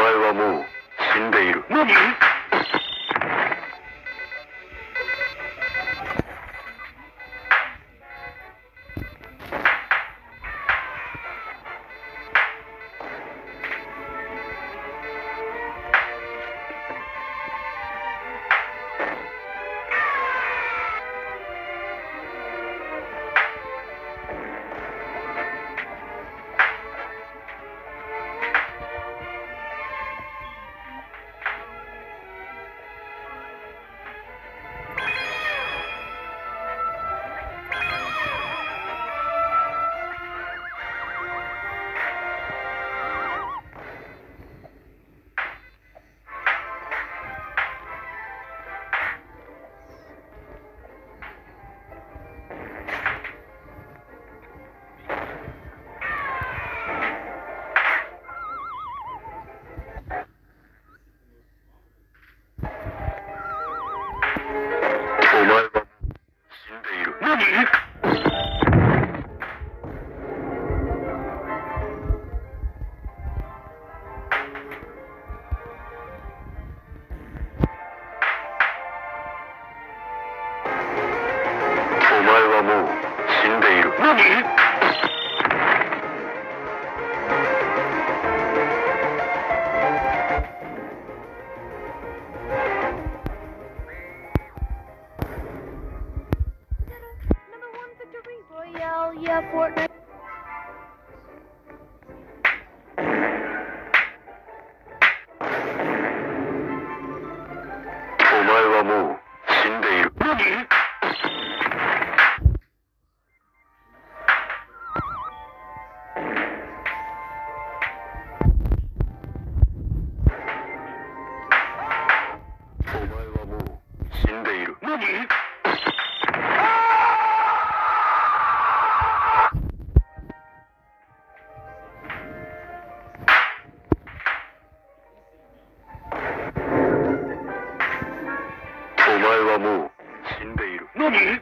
前はもう死んでいる。何？お前はもう死んでいる。何？お前はもう死んでいる。何？ Royale, yeah, Fortnite. お前はもう死んでいる。何？お前はもう死んでいる。何？お前はもう死んでいる。何？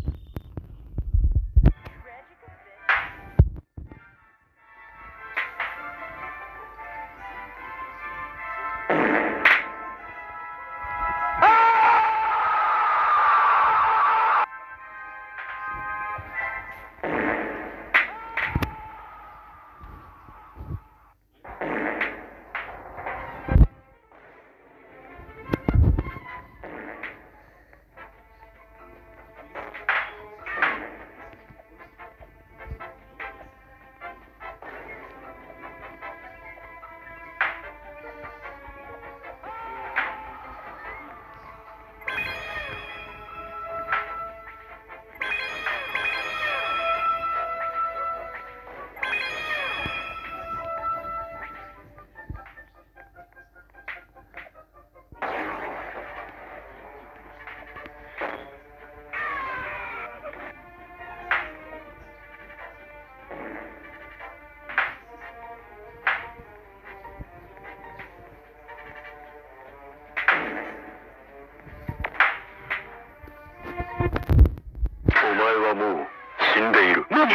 お前はもう死んでいる。何？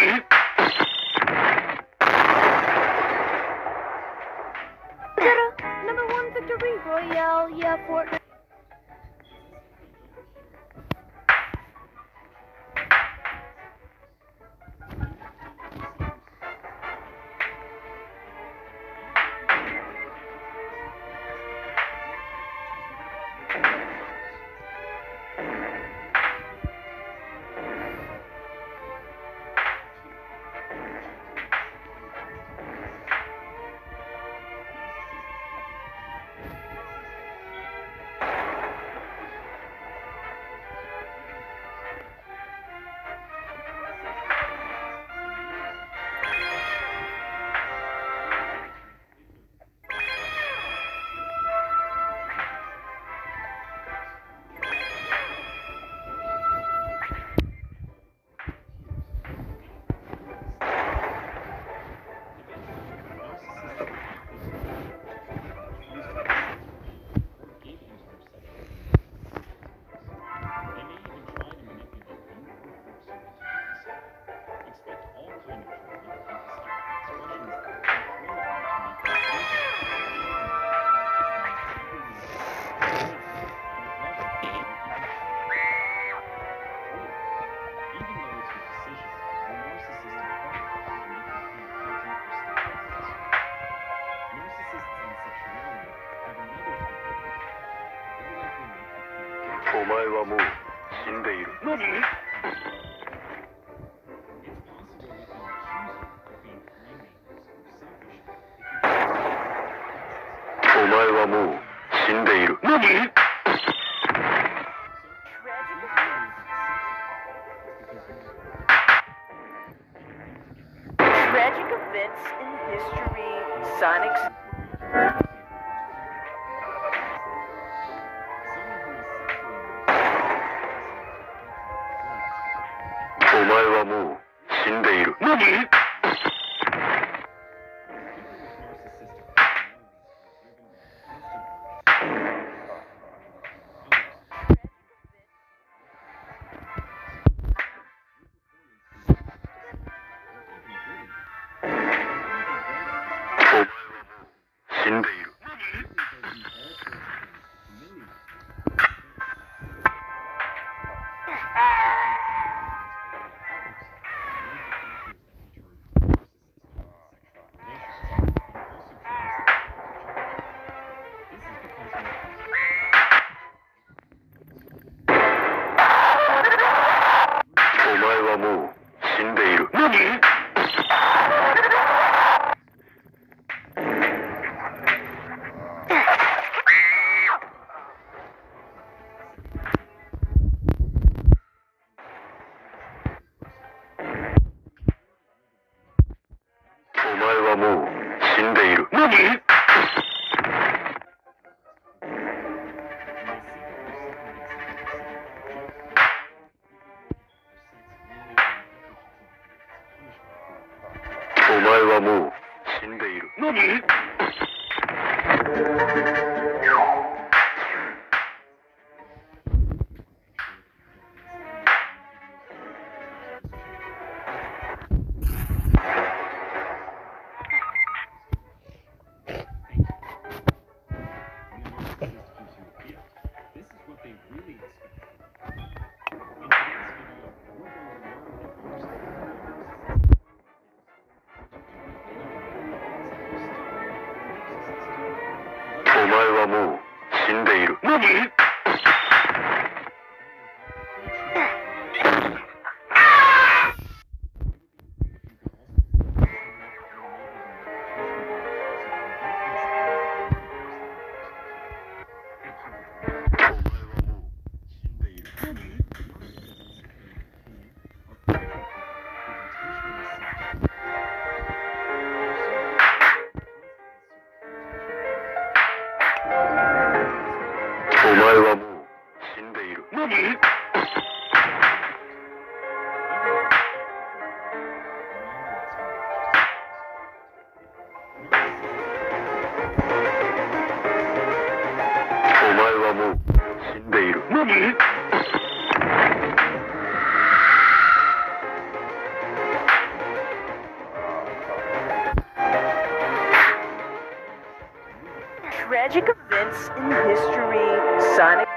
Number one victory royale, yeah, Fortnite. 前はもう死んでいる。何？お前はもう死んでいる。何？ Tragic events in history. Sonic's. お前はもう死んでいる。何？死んでいる。お前はもう死んでいる。何？お前はもう死んでいる。何？お前はもう死んでいる。何？お前はもう死んでいる。何？お前はもう死んでいる。何？お前はもう死んでいる。何？ Tragic events in history. Sonic.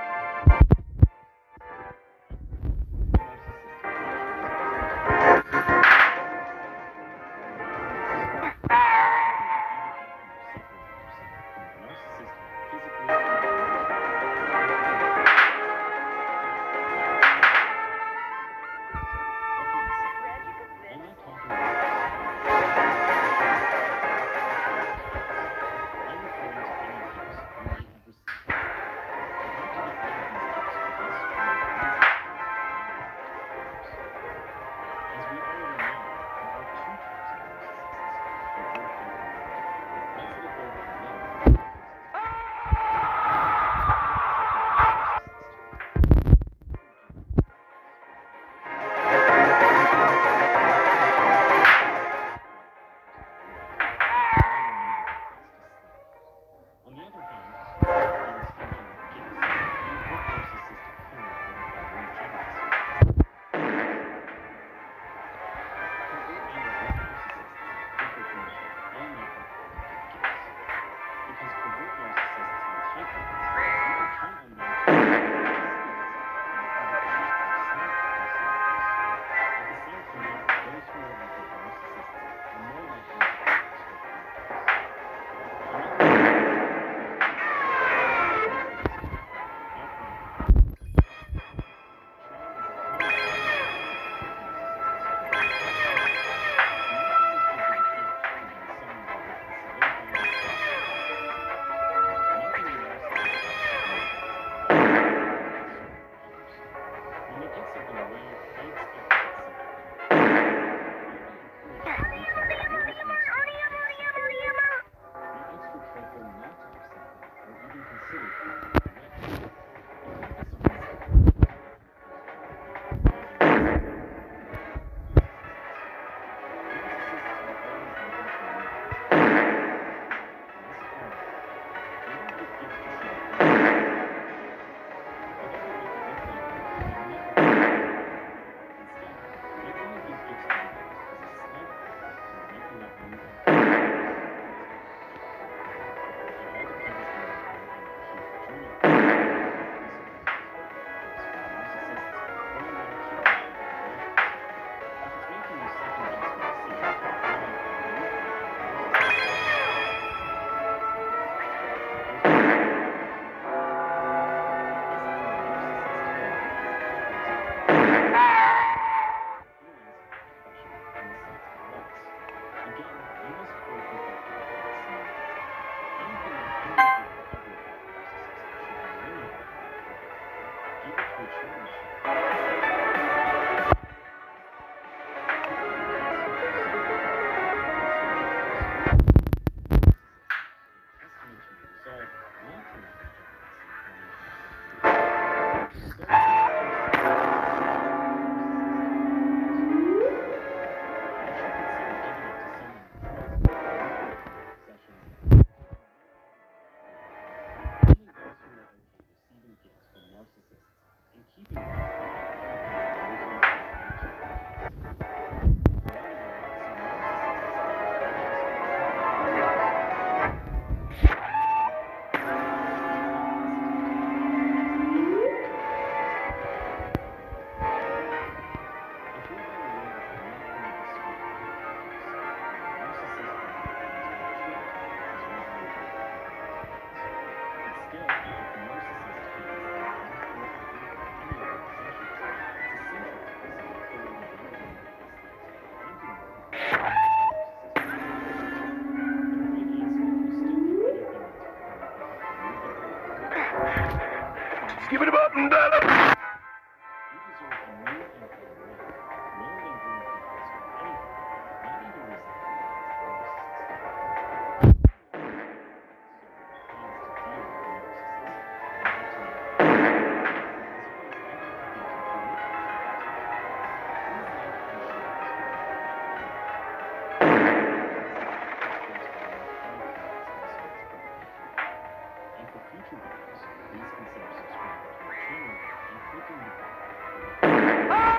Skip it up and down. Ah!